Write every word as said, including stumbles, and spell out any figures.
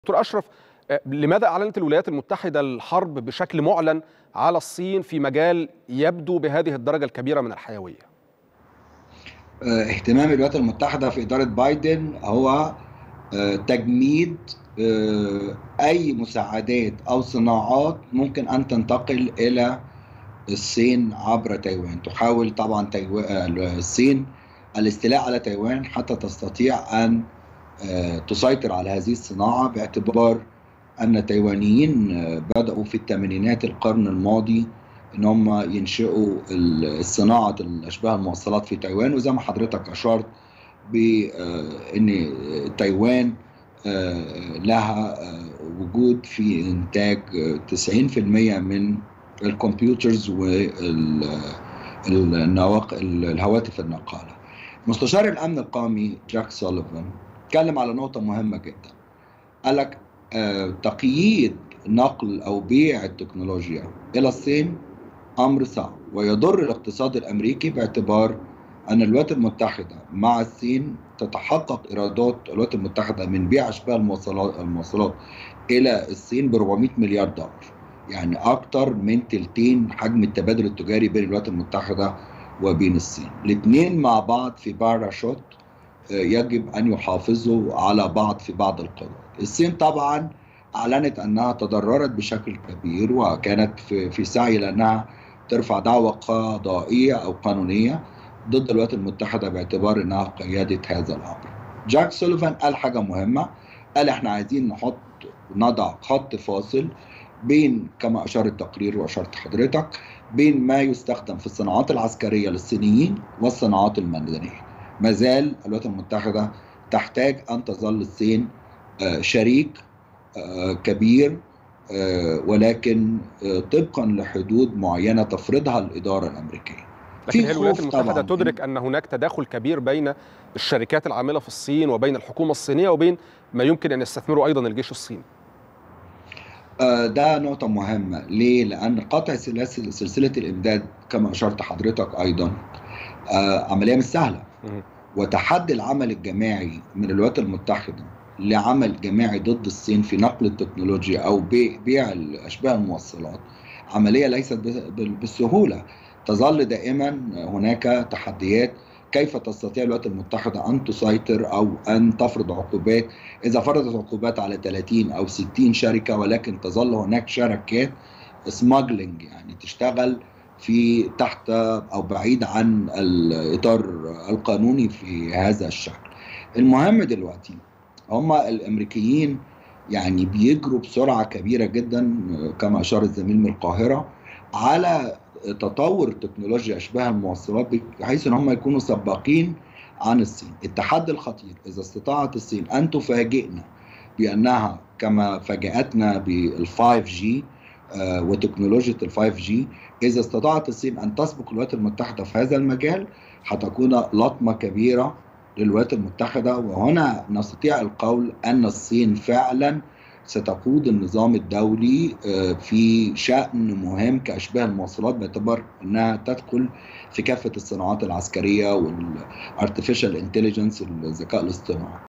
دكتور أشرف، لماذا أعلنت الولايات المتحدة الحرب بشكل معلن على الصين في مجال يبدو بهذه الدرجة الكبيرة من الحيوية؟ اهتمام الولايات المتحدة في إدارة بايدن هو تجميد أي مساعدات أو صناعات ممكن أن تنتقل إلى الصين عبر تايوان. تحاول طبعا الصين الاستيلاء على تايوان حتى تستطيع أن تسيطر على هذه الصناعة، باعتبار أن التايوانيين بدأوا في الثمانينات القرن الماضي ان هم ينشئوا الصناعه الاشباه الموصلات في تايوان. وزي ما حضرتك اشرت بان تايوان لها وجود في انتاج تسعين بالمئة من الكمبيوترز والهواتف النقاله. مستشار الامن القومي جاك سوليفان اتكلم على نقطه مهمه جدا. قال لك تقييد نقل او بيع التكنولوجيا الى الصين أمر صعب ويضر الاقتصاد الأمريكي، باعتبار أن الولايات المتحدة مع الصين تتحقق إيرادات الولايات المتحدة من بيع أشباه المواصلات المواصلات إلى الصين ب أربعمئة مليار دولار، يعني أكثر من تلتين حجم التبادل التجاري بين الولايات المتحدة وبين الصين. الاثنين مع بعض في باراشوت يجب أن يحافظوا على بعض في بعض القضايا. الصين طبعا أعلنت أنها تضررت بشكل كبير وكانت في, في سعي لأنها ترفع دعوى قضائية أو قانونية ضد الولايات المتحدة، باعتبار أنها قيادت هذا الأمر. جاك سوليفان قال حاجة مهمة، قال احنا عايزين نحط نضع خط فاصل بين، كما أشار التقرير وأشرت حضرتك، بين ما يستخدم في الصناعات العسكرية للصينيين والصناعات المدنية. ما زال الولايات المتحدة تحتاج أن تظل الصين شريك كبير، ولكن طبقا لحدود معينة تفرضها الإدارة الأمريكية. لكن هي الولايات المتحدة تدرك أن هناك تداخل كبير بين الشركات العاملة في الصين وبين الحكومة الصينية وبين ما يمكن أن يستثمره أيضا الجيش الصيني. ده نقطة مهمة. ليه؟ لأن قطع سلسلة الإمداد كما أشرت حضرتك أيضا عملية مش سهلة، وتحدي العمل الجماعي من الولايات المتحدة لعمل جماعي ضد الصين في نقل التكنولوجيا أو بيع أشباه الموصلات عملية ليست بالسهولة. تظل دائما هناك تحديات. كيف تستطيع الولايات المتحدة أن تسيطر أو أن تفرض عقوبات؟ إذا فرضت عقوبات على ثلاثين أو ستين شركة، ولكن تظل هناك شركات سماجلينج، يعني تشتغل في تحت أو بعيد عن الإطار القانوني في هذا الشكل. المهم دلوقتي هم الأمريكيين يعني بيجروا بسرعة كبيرة جدا، كما أشار الزميل من القاهرة، على تطور تكنولوجيا أشباه الموصلات، بحيث أن هم يكونوا سباقين عن الصين. التحدي الخطير إذا استطاعت الصين أن تفاجئنا بأنها كما فاجأتنا بالفايف جي وتكنولوجيا الفايف جي، إذا استطاعت الصين أن تسبق الولايات المتحدة في هذا المجال، هتكون لطمة كبيرة للولايات المتحدة. وهنا نستطيع القول أن الصين فعلا ستقود النظام الدولي في شأن مهم كأشباه المواصلات، باعتبار أنها تدخل في كافة الصناعات العسكرية والارتفيشال انتليجنس، الذكاء الاصطناعي.